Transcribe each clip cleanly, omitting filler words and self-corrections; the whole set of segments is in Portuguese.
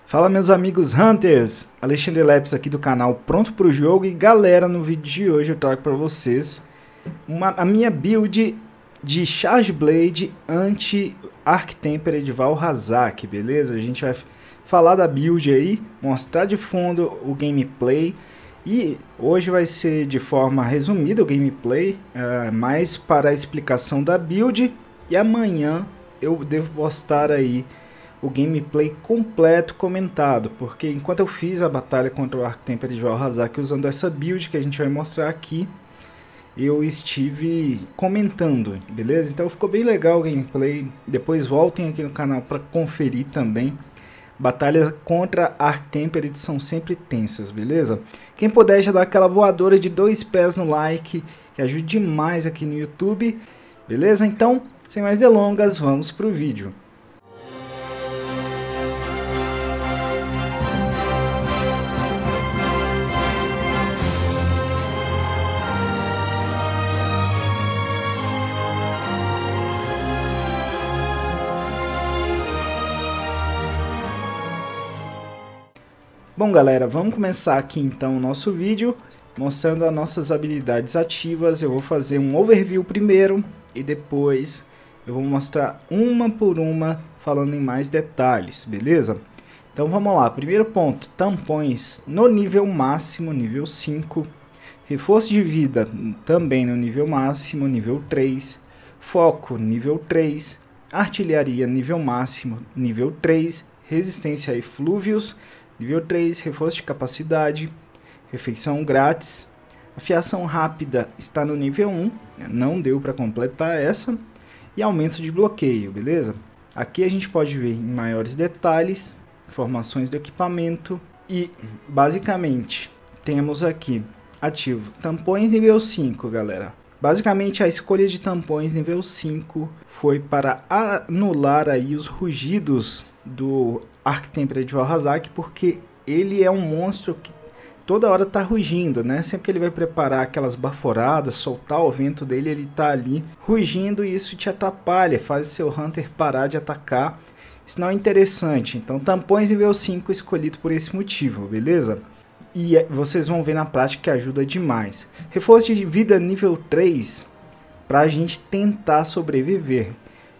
Fala meus amigos Hunters, Alexandre Leps aqui do canal Pronto Pro Jogo. E galera, no vídeo de hoje eu trago para vocês a minha build de Charge Blade anti-Arc Tempered Valhazak, beleza? A gente vai falar da build aí, mostrar de fundo o gameplay. E hoje vai ser de forma resumida o gameplay, mais para a explicação da build. E amanhã eu devo postar aí o gameplay completo comentado, porque enquanto eu fiz a batalha contra o Arc Tempered Valhazak usando essa build que a gente vai mostrar aqui, eu estive comentando, beleza? Então ficou bem legal o gameplay. Depois voltem aqui no canal para conferir também. Batalhas contra Arc Tempered são sempre tensas, beleza? Quem puder já dá aquela voadora de 2 pés no like, que ajuda demais aqui no YouTube, beleza? Então, sem mais delongas, vamos pro vídeo. Bom galera, vamos começar aqui então o nosso vídeo mostrando as nossas habilidades ativas. Eu vou fazer um overview primeiro e depois eu vou mostrar uma por uma falando em mais detalhes, beleza? Então vamos lá, primeiro ponto, tampões no nível máximo, nível 5, reforço de vida também no nível máximo, nível 3, foco nível 3, artilharia nível máximo, nível 3, resistência a eflúvios, nível 3, reforço de capacidade, refeição grátis, afiação rápida está no nível 1, não deu para completar essa, e aumento de bloqueio, beleza? Aqui a gente pode ver em maiores detalhes, informações do equipamento e basicamente temos aqui ativo tampões nível 5, galera. Basicamente a escolha de tampões nível 5 foi para anular aí os rugidos do Arc Tempered Valhazak, porque ele é um monstro que toda hora tá rugindo, né? Sempre que ele vai preparar aquelas baforadas, soltar o vento dele, ele tá ali rugindo e isso te atrapalha, faz o seu Hunter parar de atacar. Isso não é interessante. Então tampões nível 5 escolhido por esse motivo, beleza? E vocês vão ver na prática que ajuda demais. Reforço de vida nível 3 para a gente tentar sobreviver.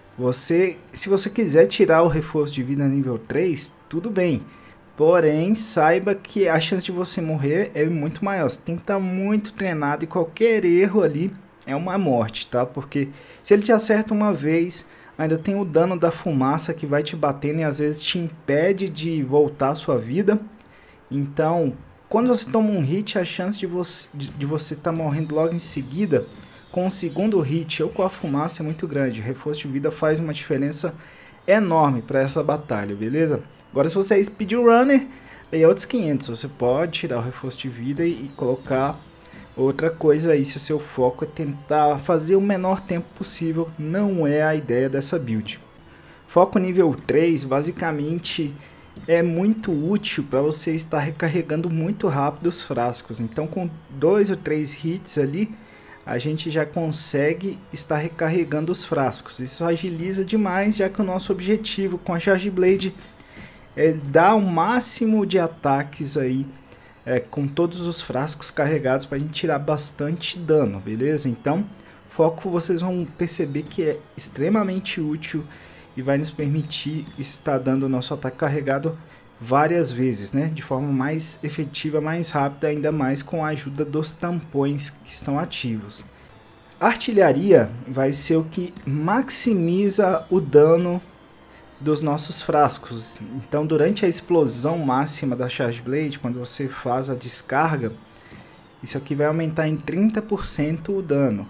Se você quiser tirar o reforço de vida nível 3, tudo bem. Porém, saiba que a chance de você morrer é muito maior. Você tem que estar muito treinado e qualquer erro ali é uma morte, tá? Porque se ele te acerta uma vez, ainda tem o dano da fumaça que vai te batendo e às vezes te impede de voltar à sua vida. Então, quando você toma um hit, a chance de você estar morrendo logo em seguida com o segundo hit ou com a fumaça é muito grande. O reforço de vida faz uma diferença enorme para essa batalha, beleza? Agora se você é speedrunner, aí é outros 500. Você pode tirar o reforço de vida e colocar outra coisa aí. Se o seu foco é tentar fazer o menor tempo possível, não é a ideia dessa build. Foco nível 3, basicamente é muito útil para você estar recarregando muito rápido os frascos. Então com 2 ou 3 hits ali, a gente já consegue estar recarregando os frascos. Isso agiliza demais, já que o nosso objetivo com a Charge Blade é dar o máximo de ataques aí com todos os frascos carregados para a gente tirar bastante dano, beleza? Então, foco vocês vão perceber que é extremamente útil e vai nos permitir estar dando o nosso ataque carregado várias vezes, né? De forma mais efetiva, mais rápida, ainda mais com a ajuda dos tampões que estão ativos. A artilharia vai ser o que maximiza o dano dos nossos frascos. Então, durante a explosão máxima da Charge Blade, quando você faz a descarga, isso aqui vai aumentar em 30% o dano,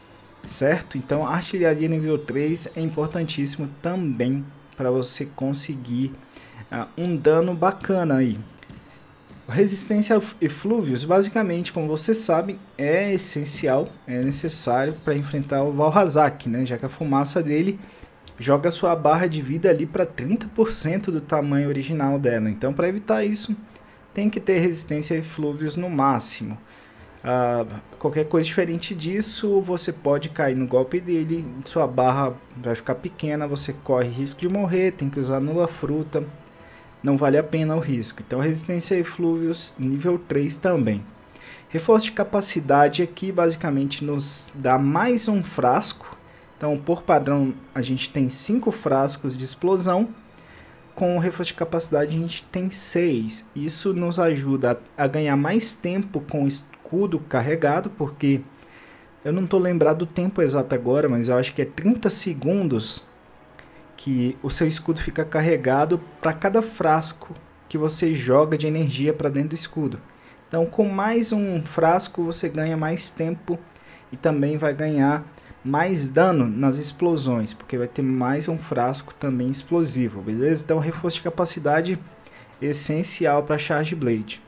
certo? Então, a artilharia nível 3 é importantíssimo também para você conseguir um dano bacana aí. Resistência a eflúvios, basicamente, como vocês sabem, é essencial, é necessário para enfrentar o Valhazak, né? Já que a fumaça dele joga sua barra de vida ali para 30% do tamanho original dela. Então, para evitar isso, tem que ter resistência a eflúvios no máximo. Qualquer coisa diferente disso, você pode cair no golpe dele, sua barra vai ficar pequena, você corre risco de morrer, tem que usar nula fruta. não vale a pena o risco. Então resistência a eflúvios nível 3 também. Reforço de capacidade aqui basicamente nos dá mais um frasco. Então por padrão a gente tem 5 frascos de explosão. Com o reforço de capacidade a gente tem 6. Isso nos ajuda a ganhar mais tempo com o escudo carregado, porque eu não estou lembrado do tempo exato agora, mas eu acho que é 30 segundos que o seu escudo fica carregado para cada frasco que você joga de energia para dentro do escudo. Então com mais um frasco você ganha mais tempo e também vai ganhar mais dano nas explosões, porque vai ter mais um frasco também explosivo, beleza? Então reforço de capacidade essencial para Charge Blade.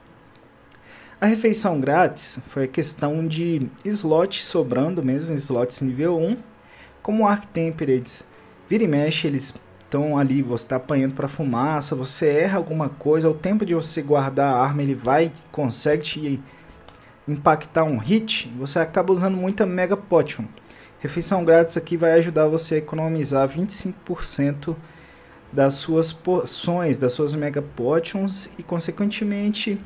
A refeição grátis foi a questão de slots sobrando mesmo, slots nível 1. Como o Arctempered vira e mexe, eles estão ali, você está apanhando para fumaça, você erra alguma coisa, o tempo de você guardar a arma ele consegue te impactar um hit, você acaba usando muita Mega Potion. Refeição grátis aqui vai ajudar você a economizar 25% das suas poções, das suas Mega Potions e consequentemente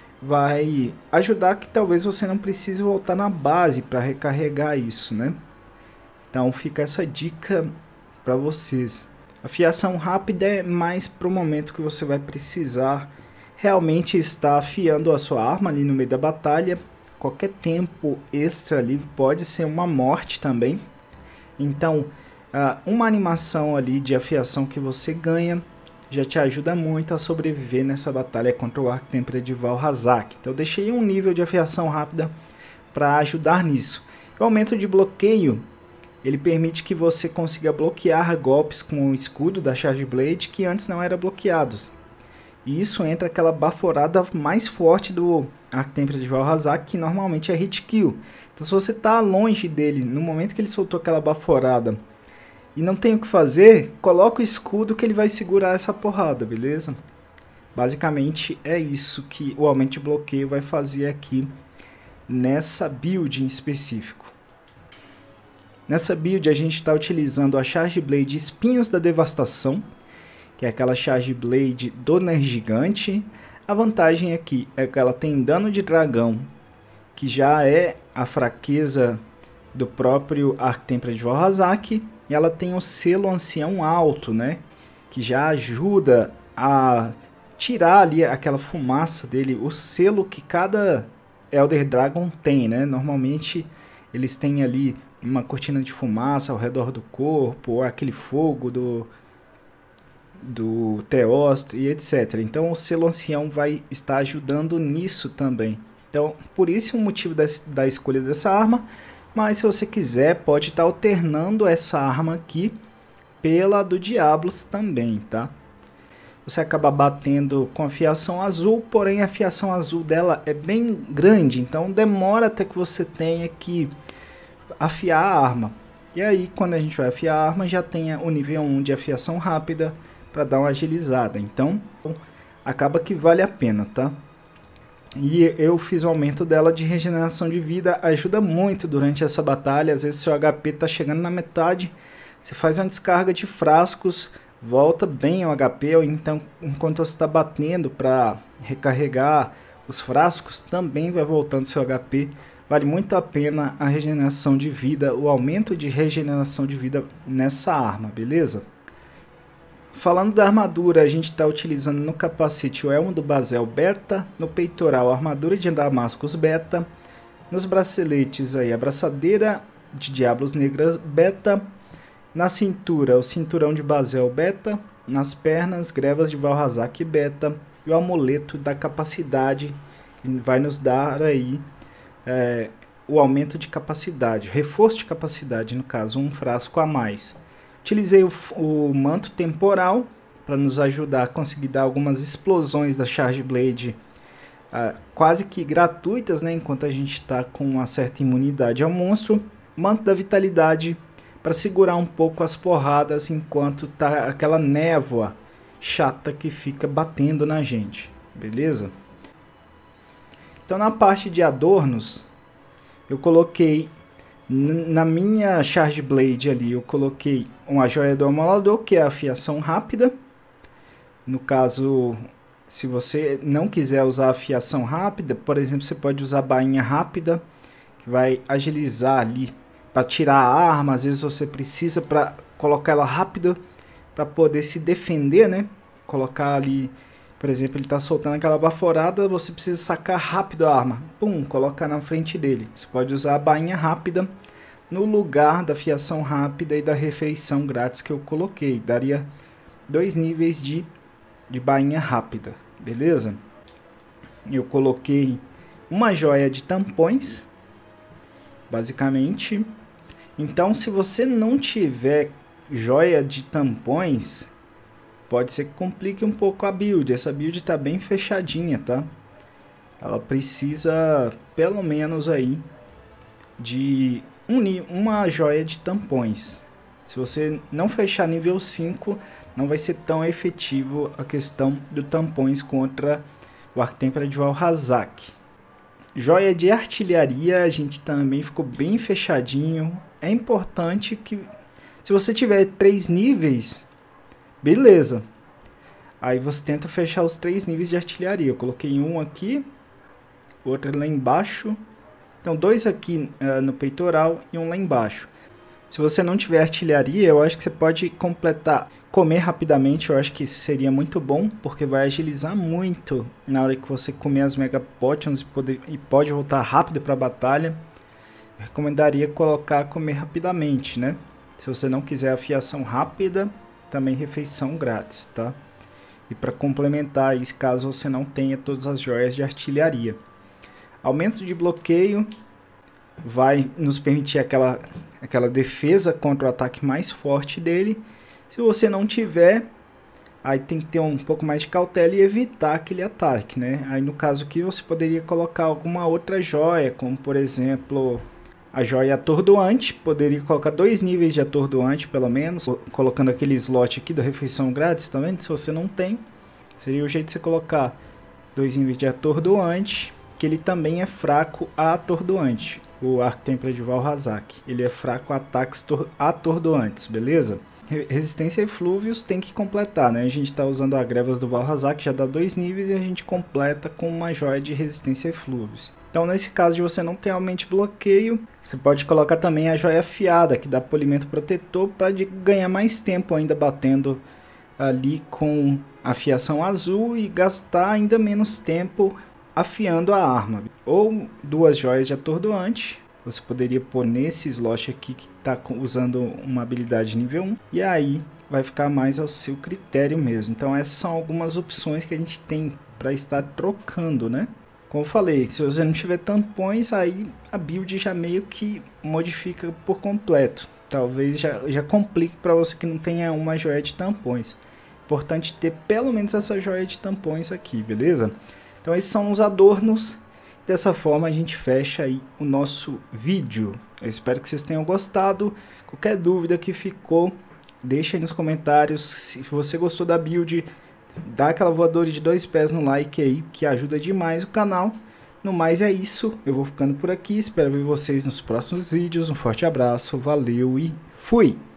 vai ajudar que talvez você não precise voltar na base para recarregar isso, né? Então fica essa dica para vocês. A fiação rápida é mais para o momento que você vai precisar realmente estar afiando a sua arma ali no meio da batalha. Qualquer tempo extra ali pode ser uma morte também. Então, uma animação ali de afiação que você ganha já te ajuda muito a sobreviver nessa batalha contra o Arctempered de Valhazak. Então, eu deixei um nível de afiação rápida para ajudar nisso. O aumento de bloqueio, ele permite que você consiga bloquear golpes com o escudo da Charge Blade que antes não eram bloqueados. E isso entra aquela baforada mais forte do Arctempered de Valhazak, que normalmente é hit kill. Então se você está longe dele, no momento que ele soltou aquela baforada e não tem o que fazer, coloca o escudo que ele vai segurar essa porrada, beleza? Basicamente é isso que o aumento de bloqueio vai fazer aqui nessa build em específico. Nessa build a gente está utilizando a Charge Blade Espinhos da Devastação, que é aquela Charge Blade do Nergigante. A vantagem aqui é que ela tem dano de dragão, que já é a fraqueza do próprio Arctempered de Valhazak, e ela tem o selo Ancião Alto, né, que já ajuda a tirar ali aquela fumaça dele, o selo que cada Elder Dragon tem, né? Normalmente eles têm ali uma cortina de fumaça ao redor do corpo, ou aquele fogo do Teosto e etc. Então o selo ancião vai estar ajudando nisso também. Então por isso o motivo da escolha dessa arma, mas se você quiser pode estar alternando essa arma aqui pela do Diablos também, tá? Você acaba batendo com a fiação azul, porém a fiação azul dela é bem grande, então demora até que você tenha que afiar a arma. E aí quando a gente vai afiar a arma já tenha o nível 1 de afiação rápida para dar uma agilizada, então acaba que vale a pena, tá? E eu fiz o aumento dela de regeneração de vida, ajuda muito durante essa batalha. Às vezes seu HP tá chegando na metade, você faz uma descarga de frascos, volta bem o HP, ou então enquanto você está batendo para recarregar os frascos, também vai voltando seu HP. Vale muito a pena a regeneração de vida, o aumento de regeneração de vida nessa arma, beleza? Falando da armadura, a gente está utilizando no capacete o elmo do Bazel Beta, no peitoral a armadura de Damascus Beta, nos braceletes aí a braçadeira de Diablos Negras Beta, na cintura o cinturão de Bazel Beta, nas pernas grevas de Valhazak Beta e o amuleto da capacidade que vai nos dar aí o aumento de capacidade, reforço de capacidade no caso, um frasco a mais. Utilizei o manto temporal para nos ajudar a conseguir dar algumas explosões da Charge Blade quase que gratuitas, né, enquanto a gente está com uma certa imunidade ao monstro. Manto da vitalidade para segurar um pouco as porradas enquanto tá aquela névoa chata que fica batendo na gente, beleza? Então na parte de adornos eu coloquei na minha Charge Blade ali, eu coloquei uma joia do amolador, que é a afiação rápida. No caso, se você não quiser usar a fiação rápida, por exemplo, você pode usar a bainha rápida, que vai agilizar ali para tirar a arma. Às vezes você precisa para colocar ela rápida para poder se defender, né? Colocar ali, por exemplo, ele está soltando aquela baforada, você precisa sacar rápido a arma. Pum, coloca na frente dele. Você pode usar a bainha rápida no lugar da fiação rápida e da refeição grátis que eu coloquei. Daria 2 níveis de bainha rápida, beleza? Eu coloquei uma joia de tampões, basicamente. Então, se você não tiver joia de tampões, pode ser que complique um pouco a build. Essa build tá bem fechadinha, tá? Ela precisa pelo menos aí de uma joia de tampões. Se você não fechar nível 5, não vai ser tão efetivo a questão do tampões contra o Arquitempra de Valhazak. Joia de artilharia, a gente também ficou bem fechadinho. É importante que, se você tiver 3 níveis, beleza. Aí você tenta fechar os 3 níveis de artilharia. Eu coloquei um aqui, outro lá embaixo. Então 2 aqui no peitoral e um lá embaixo. Se você não tiver artilharia, eu acho que você pode completar, comer rapidamente. Eu acho que seria muito bom, porque vai agilizar muito na hora que você comer as Mega Potions e pode voltar rápido para a batalha. Eu recomendaria colocar comer rapidamente, né? Se você não quiser a fiação rápida, também refeição grátis, tá? E para complementar isso, caso você não tenha todas as joias de artilharia. Aumento de bloqueio vai nos permitir aquela defesa contra o ataque mais forte dele. Se você não tiver, aí tem que ter um pouco mais de cautela e evitar aquele ataque, né? Aí no caso aqui você poderia colocar alguma outra joia, como por exemplo a joia atordoante. Poderia colocar 2 níveis de atordoante pelo menos, colocando aquele slot aqui da refeição grátis, tá vendo? Se você não tem, seria o jeito de você colocar 2 níveis de atordoante, que ele também é fraco a atordoante. O Arquitempra de Valhazak, ele é fraco a ataques atordoantes, beleza? Resistência a eflúvios tem que completar, né? A gente está usando a Grevas do Valhazak, já dá 2 níveis e a gente completa com uma joia de resistência a eflúvios. Então, nesse caso de você não ter aumento de bloqueio, você pode colocar também a joia afiada, que dá polimento protetor, para ganhar mais tempo ainda batendo ali com a fiação azul e gastar ainda menos tempo afiando a arma. Ou 2 joias de atordoante, você poderia pôr nesse slot aqui que está usando uma habilidade nível 1, e aí vai ficar mais ao seu critério mesmo. Então essas são algumas opções que a gente tem para estar trocando, né? Como eu falei, se você não tiver tampões, aí a build já meio que modifica por completo. Talvez já complique para você que não tenha uma joia de tampões. Importante ter pelo menos essa joia de tampões aqui, beleza? Então esses são os adornos. Dessa forma a gente fecha aí o nosso vídeo. Eu espero que vocês tenham gostado. Qualquer dúvida que ficou, deixa aí nos comentários. Se você gostou da build, dá aquela voadora de 2 pés no like aí, que ajuda demais o canal. No mais é isso, eu vou ficando por aqui. Espero ver vocês nos próximos vídeos. Um forte abraço, valeu e fui!